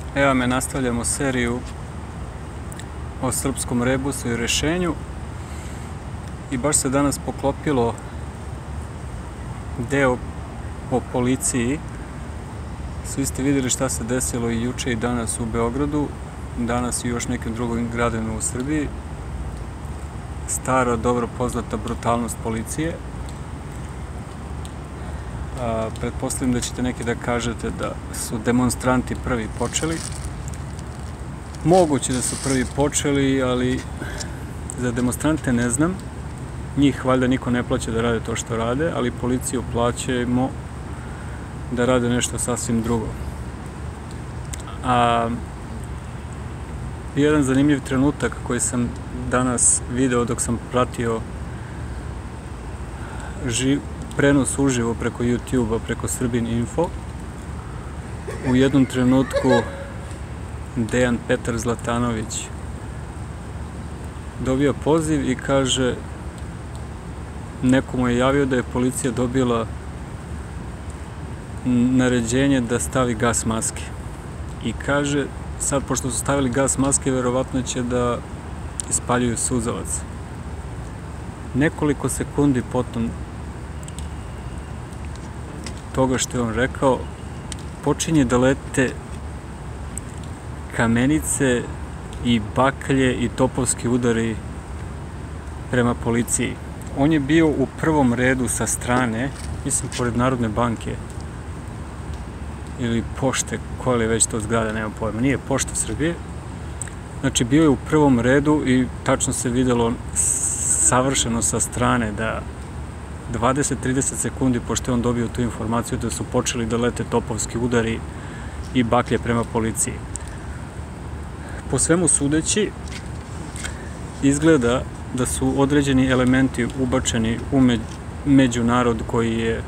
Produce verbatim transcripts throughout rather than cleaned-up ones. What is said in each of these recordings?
Evo me, nastavljamo seriju o srpskom rebusu i rešenju i baš se danas poklopilo deo o policiji. Svi ste vidjeli šta se desilo i juče i danas u Beogradu, danas i još nekim drugim gradovima u Srbiji. Stara, dobro poznata brutalnost policije. A, pretpostavljam da ćete neki da kažete da su demonstranti prvi počeli. Moguće da su prvi počeli, ali za demonstrante ne znam. Njih valjda niko ne plaća da rade to što rade, ali policiju plaćamo da rade nešto sasvim drugo. A jedan zanimljiv trenutak koji sam danas video dok sam pratio živ, prenos uživo preko YouTube-a, preko Srbin Info. U jednom trenutku Dejan Petar Zlatanović dobio poziv i kaže, neko mu je javio da je policija dobila naređenje da stavi gas maske. I kaže, sad pošto su stavili gas maske, verovatno će da ispaljuju suzavac. Nekoliko sekundi potom toga što je on rekao, počinje da lete kamenice i baklje i topovski udari prema policiji. On je bio u prvom redu sa strane, mislim pored Narodne banke ili pošte, koja li je već to zgrada, nema pojma, nije Pošta Srbije. Znači bio je u prvom redu i tačno se videlo savršeno sa strane da dvadeset do trideset sekundi pošto je on dobio tu informaciju da su počeli da lete topovski udari i baklje prema policiji. Po svemu sudeći, izgleda da su određeni elementi ubačeni u međunarod koji je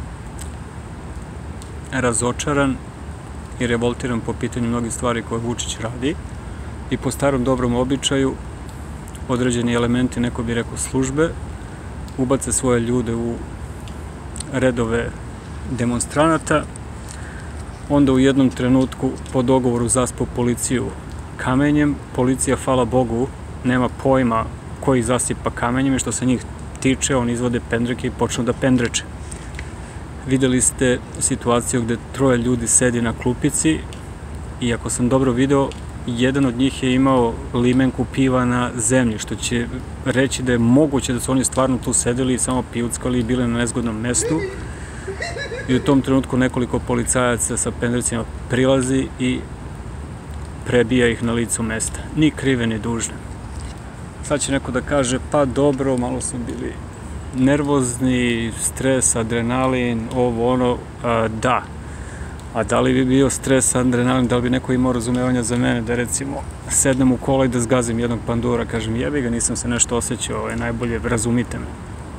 razočaran i revoltiran po pitanju mnogih stvari koje Vučić radi i po starom dobrom običaju određeni elementi, neko bi rekao službe, ubace svoje ljude u redove demonstranata, onda u jednom trenutku po dogovoru zaspu policiju kamenjem. Policija, hvala Bogu, nema pojma koji zasipa kamenjem i što se njih tiče, oni izvode pendreke i počnu da pendreče. Videli ste situaciju gde troje ljudi sedi na klupici i ako sam dobro video, jedan od njih je imao limenku piva na zemlji, što će reći da je moguće da su oni stvarno tu sedeli i samo pijuckali i bili na nezgodnom mestu. I u tom trenutku nekoliko policajaca sa pendrecima prilazi i prebija ih na licu mesta. Ni krive, ni dužne. Sad će neko da kaže, pa dobro, malo su bili nervozni, stres, adrenalin, ovo, ono, a, da. A da li bi bio stres, adrenalin, da li bi neko imao razumevanja za mene, da recimo sednem u kola i da zgazim jednog pandura, kažem jebi ga, nisam se nešto osjećao, ovo je najbolje, razumite me.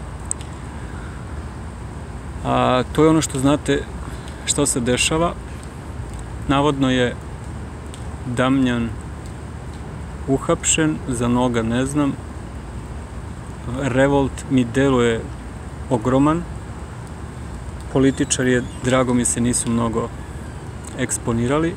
A, to je ono što znate što se dešava. Navodno je Damljan uhapšen, za noga ne znam. Revolt mi deluje ogroman. Političari je, drago mi se, nisu mnogo eksponirali.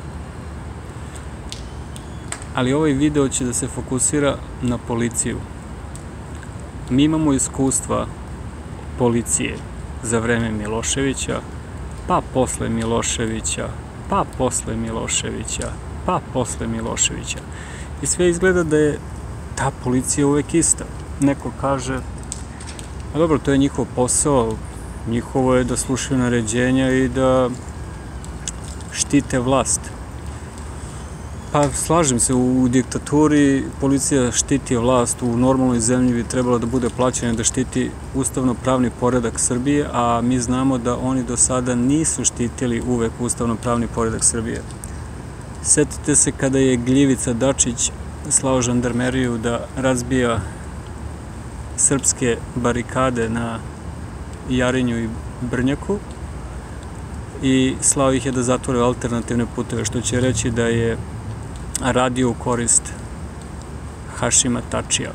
Ali ovaj video će da se fokusira na policiju. Mi imamo iskustva policije za vreme Miloševića, pa posle Miloševića, pa posle Miloševića, pa posle Miloševića. I sve izgleda da je ta policija uvek ista. Neko kaže, a dobro, to je njihov posao, njihovo je da slušaju naređenja i da štite vlast. Pa slažem se, u diktaturi policija štiti vlast, u normalnoj zemlji bi trebalo da bude plaćena da štiti ustavno-pravni poredak Srbije, a mi znamo da oni do sada nisu štitili uvek ustavno-pravni poredak Srbije. Setite se kada je Gljivica Dačić slao žandarmeriju da razbija srpske barikade na Jarinju i Brnjaku i slao ih je da zatvore alternativne puteve, što će reći da je radio u korist Hašima Tačija.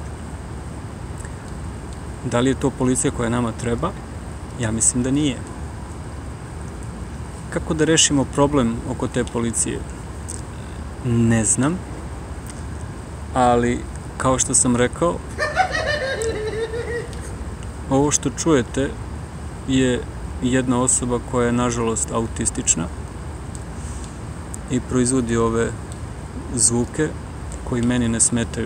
Da li je to policija koja nama treba? Ja mislim da nije. Kako da rešimo problem oko te policije? ne znam, ali kao što sam rekao, ovo što čujete je jedna osoba koja je nažalost autistična i proizvodi ove zvuke koji meni ne smetaju.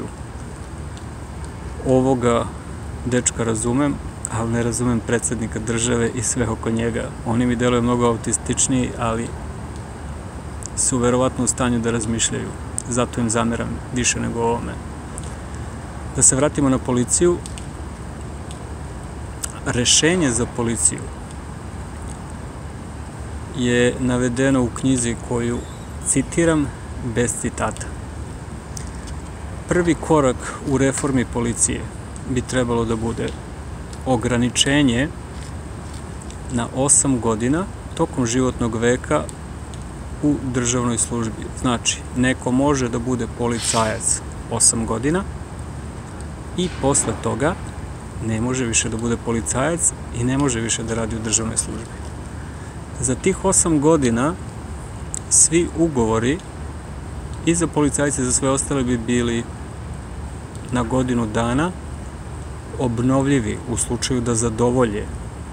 Ovoga dečka razumem, ali ne razumem predsjednika države i sve oko njega. Oni mi deluju mnogo autističniji, ali su verovatno u stanju da razmišljaju. Zato im zameram više nego ovome. Da se vratimo na policiju. Rešenje za policiju je navedeno u knjizi koju citiram bez citata. Prvi korak u reformi policije bi trebalo da bude ograničenje na osam godina tokom životnog veka u državnoj službi. Znači, neko može da bude policajac osam godina i posle toga ne može više da bude policajac i ne može više da radi u državnoj službi. Za tih osam godina svi ugovori i za policajce i za sve ostale bi bili na godinu dana obnovljivi u slučaju da zadovolje.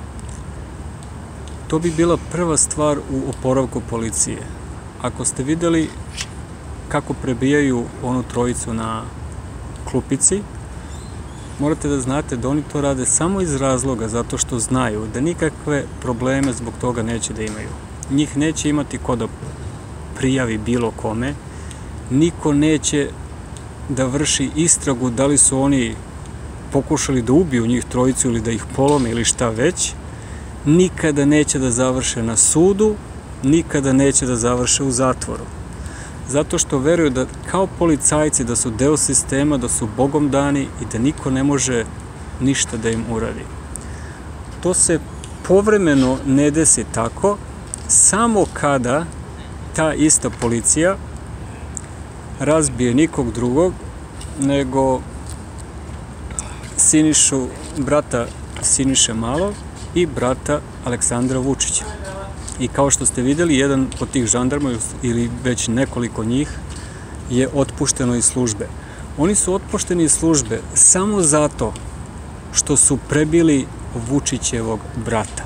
To bi bila prva stvar u oporavku policije. Ako ste videli kako prebijaju onu trojicu na klupici, morate da znate da oni to rade samo iz razloga zato što znaju da nikakve probleme zbog toga neće da imaju. Njih neće imati ko da prijavi bilo kome, niko neće da vrši istragu da li su oni pokušali da ubiju njih trojicu ili da ih polome ili šta već, nikada neće da završe na sudu, nikada neće da završe u zatvoru. Zato što veruju da kao policajci da su deo sistema, da su Bogom dani i da niko ne može ništa da im uradi. To se povremeno ne desi tako, samo kada ta ista policija razbije nikog drugog nego Sinišu, brata Siniše Malog i brata Aleksandra Vučića. I kao što ste videli, jedan od tih žandarma ili već nekoliko njih je otpušteno iz službe. Oni su otpušteni iz službe samo zato što su prebili Vučićevog brata.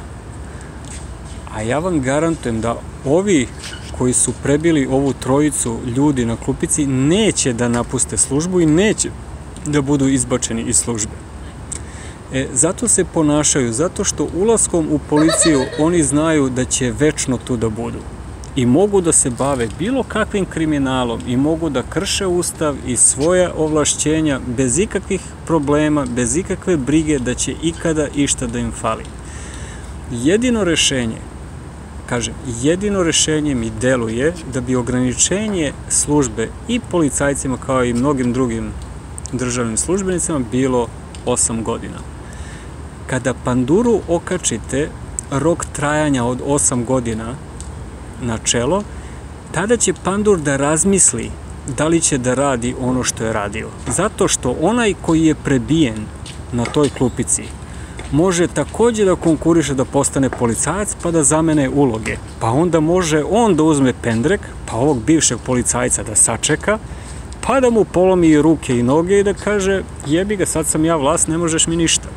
A ja vam garantujem da ovi koji su prebili ovu trojicu ljudi na klupici neće da napuste službu i neće da budu izbačeni iz službe. E, zato se ponašaju, zato što ulaskom u policiju oni znaju da će večno tu da budu. I mogu da se bave bilo kakvim kriminalom i mogu da krše ustav i svoja ovlašćenja bez ikakvih problema, bez ikakve brige da će ikada išta da im fali. Jedino rešenje, kažem, jedino rešenje mi deluje da bi ograničenje službe i policajcima kao i mnogim drugim državnim službenicima bilo osam godina. Kada panduru okačite rok trajanja od osam godina na čelo, tada će pandur da razmisli da li će da radi ono što je radio. Zato što onaj koji je prebijen na toj klupici može takođe da konkuriše da postane policajac pa da zamene uloge. Pa onda može on da uzme pendrek, pa ovog bivšeg policajca da sačeka, pa da mu polomi i ruke i noge i da kaže jebi ga, sad sam ja vlast, ne možeš mi ništa.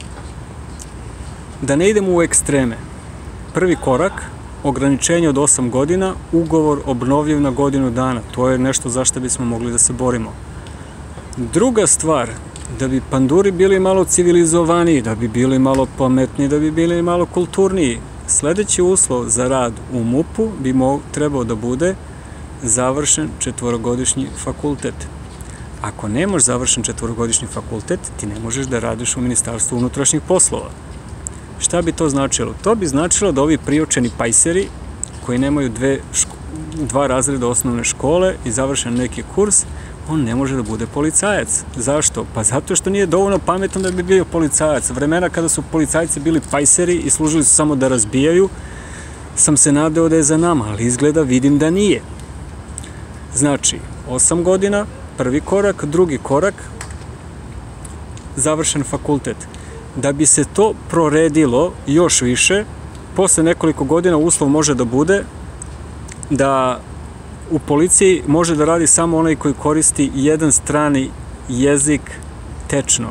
Da ne idemo u ekstreme. Prvi korak, ograničenje od osam godina, ugovor obnovljiv na godinu dana. To je nešto za što bismo mogli da se borimo. Druga stvar, da bi panduri bili malo civilizovaniji, da bi bili malo pametniji, da bi bili malo kulturniji, sledeći uslov za rad u MUP-u bi trebao da bude završen četvorogodišnji fakultet. Ako nemaš završen četvorogodišnji fakultet, ti ne možeš da radiš u Ministarstvu unutrašnjih poslova. Šta bi to značilo? To bi značilo da ovi priočeni pajseri koji nemaju dve, dva razreda osnovne škole i završen neki kurs, on ne može da bude policajac. Zašto? Pa zato što nije dovoljno pametan da bi bio policajac. Vremena kada su policajci bili pajseri i služili su samo da razbijaju, sam se nadeo da je za nama, ali izgleda vidim da nije. Znači, osam godina, prvi korak, drugi korak, završen fakultet. Da bi se to proredilo još više, posle nekoliko godina uslov može da bude da u policiji može da radi samo onaj koji koristi jedan strani jezik tečno.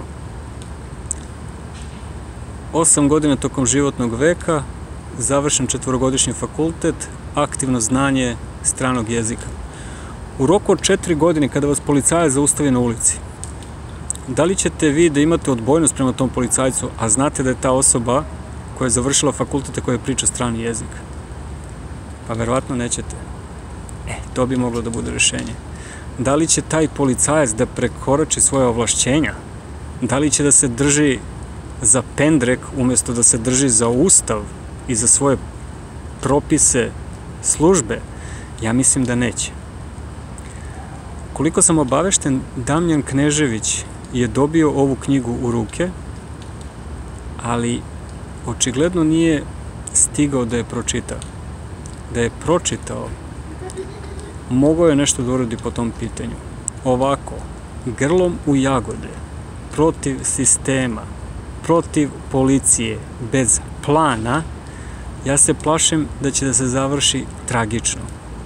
Osam godina tokom životnog veka, završen četvorogodišnji fakultet, aktivno znanje stranog jezika. U roku od četiri godine kada vas policajac zaustavi na ulici, da li ćete vi da imate odbojnost prema tom policajcu, a znate da je ta osoba koja je završila fakultet koja priča strani jezik? Pa verovatno nećete. E, to bi moglo da bude rešenje. Da li će taj policajac da prekorači svoje ovlašćenja? Da li će da se drži za pendrek umjesto da se drži za ustav i za svoje propise službe? Ja mislim da neće. Koliko sam obavešten, Damljan Knežević je dobio ovu knjigu u ruke, ali očigledno nije stigao da je pročita. Da je pročitao, mogao je nešto da uradi po tom pitanju. Ovako, grlom u jagode, protiv sistema, protiv policije, bez plana, ja se plašim da će da se završi tragično.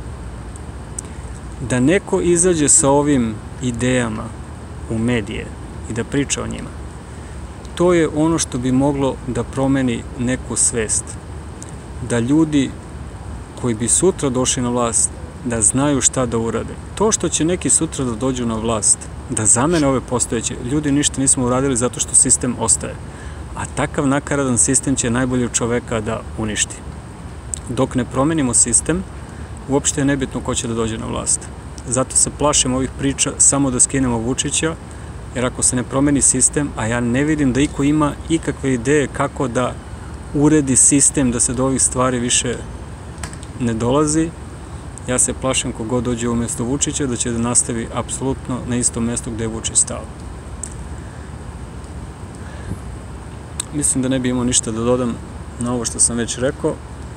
Da neko izađe sa ovim idejama u medije i da priča o njima, to je ono što bi moglo da promeni neku svest. Da ljudi koji bi sutra došli na vlast, da znaju šta da urade. To što će neki sutra da dođu na vlast, da zamene ove postojeće, ljudi ništa nismo uradili zato što sistem ostaje. A takav nakaradan sistem će najbolje čoveka da uništi. Dok ne promenimo sistem, uopšte je nebitno ko će da dođe na vlast. Zato se plašim ovih priča samo da skinemo Vučića, jer ako se ne promeni sistem, a ja ne vidim da iko ima ikakve ideje kako da uredi sistem da se do ovih stvari više ne dolazi, ja se plašim kogod dođe umjesto Vučića da će da nastavi apsolutno na istom mjestu gde je Vučić stao. Mislim da ne bi imao ništa da dodam na ovo što sam već rekao.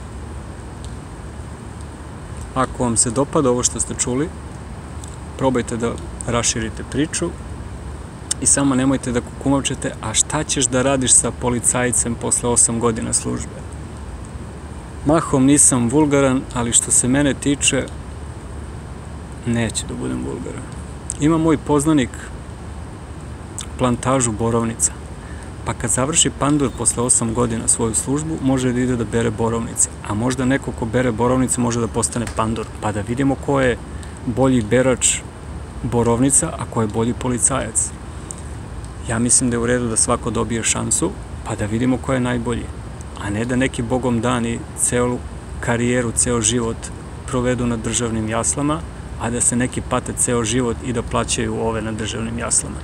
Ako vam se dopada ovo što ste čuli, probajte da raširite priču i samo nemojte da kukumavčete, a šta ćeš da radiš sa policajcem posle osam godina službe? Mahom nisam vulgaran, ali što se mene tiče, neće da budem vulgaran. Ima moj poznanik plantažu borovnica, pa kad završi pandur posle osam godina svoju službu, može da ide da bere borovnice, a možda neko ko bere borovnice može da postane pandur, pa da vidimo ko je bolji berač borovnica, a ko je bolji policajac. Ja mislim da je u redu da svako dobije šansu, pa da vidimo ko je najbolji, a ne da neki bogom dani celu karijeru, ceo život provedu na državnim jaslama, a da se neki pate ceo život i da plaćaju ove na državnim jaslama.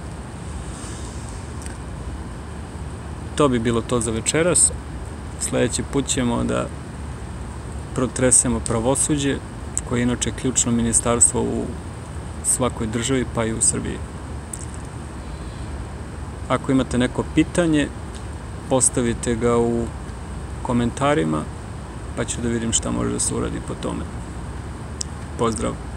To bi bilo to za večeras. Sljedeći put ćemo da protresemo pravosuđe, koje je inače ključno ministarstvo u svakoj državi, pa i u Srbiji. Ako imate neko pitanje, postavite ga u komentarima, pa ću da vidim šta može da se uradi po tome. Pozdrav!